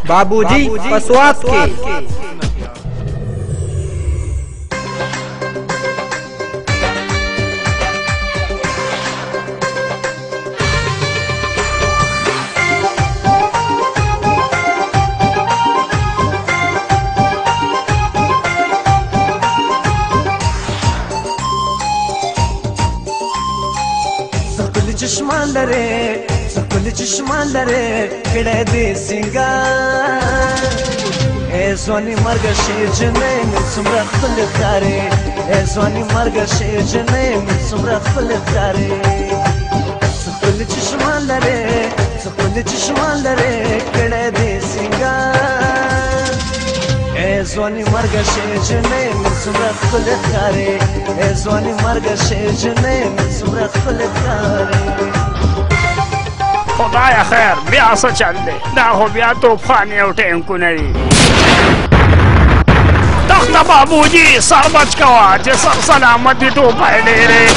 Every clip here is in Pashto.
बाबूजी पसवात के चश्मान लरे कड़े दे सिंगार ए सोनी मर्ग शेज ने सुमरा खल करे ए सोनी मर्ग शेज ने सुमरा खल करे सकल चश्मान लरे कड़े दे सिंगार ए सोनी मर्ग शेज ने सुमरा खल करे ए सोनी मर्ग शेज ने सुमरा खल करे خدایا خیر بیا څه چل دی دا خو بیا طوفان یو ټینکونه دي تخته بابوجي سر بچ کوه چې سر سلامت دي ټوپۍ ډېرې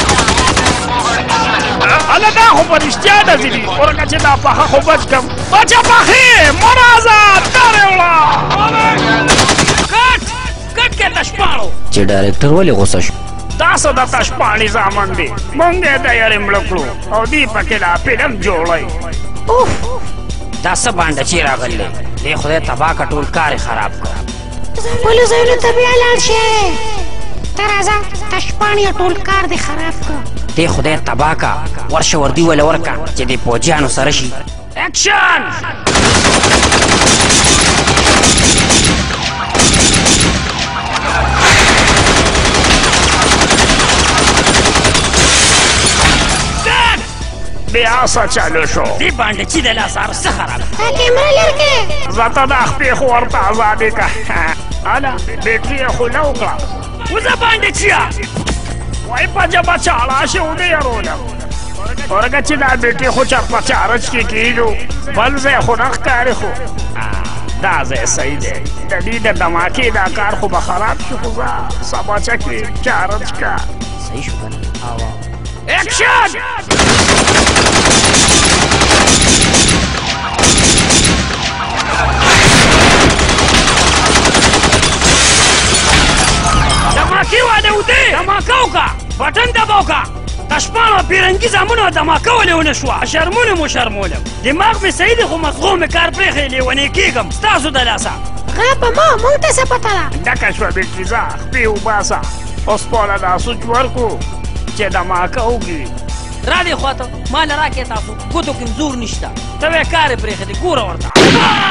هله دا خو په رښتیا ډزې دي ورکه چې دا پخه خو بچ کړم بچه پخې مه راځه تارې وړه کټ کې تشپاړو چې ډایرکټر ولې غوسه شو تاسو د تشپاڼې زامن دي موږ یې د یارې مړه کړو او دوی پکې لا فلم جوړوي دا څه بانډه چې راغلی دی خدای تباه که ټول کار یې خراب کړه خپلو ځایونو ته بیا لاړ شئ ته راځه تشپاڼې ټول کار دې خراب کړه دی خدای تباه که ورشه وردي وله ورکه چې د پوجیانو سره شي اکشن بیا څه چالو شو دې باندې چې د لاس ارسه خراب دا کیمره لر کې زه ته د خپې خو ورته ازادې که هله بیټري یې خو نه وکړه وزه باندې چیا وایي په جبه چاړه شي ودېرولم ورکه چې دا بیټري خو چېرته چارج کې کېږو بل ځای خو نه ښکاري خو دا ځای صحیح دی د دې د دماکې دا کار خو به خراب شي خو زه سباچه کې چارج که صحیح شو که نه اکشن دماکې واده ودې دماکه وکړه بټن دبه وکړه تشپاڼه پیرنګي زامنو دماکه ولې ونه شوه شرمولم وشرمولم دماغ مې صحیح دی خو مغزو مې کار پرېښی لیونی کېږم ستاسو د لاسه غه په ما موږ ته څه پته ده ډکه شوه بېټري ځه خپې وباسه اوس پوله دا سوچ ورکړو چې دماکه وږي را دې خواته ما له راکې تاسو ګوتو کې زور نشته ته وایې کار یې پرېښی دی ګوره ورته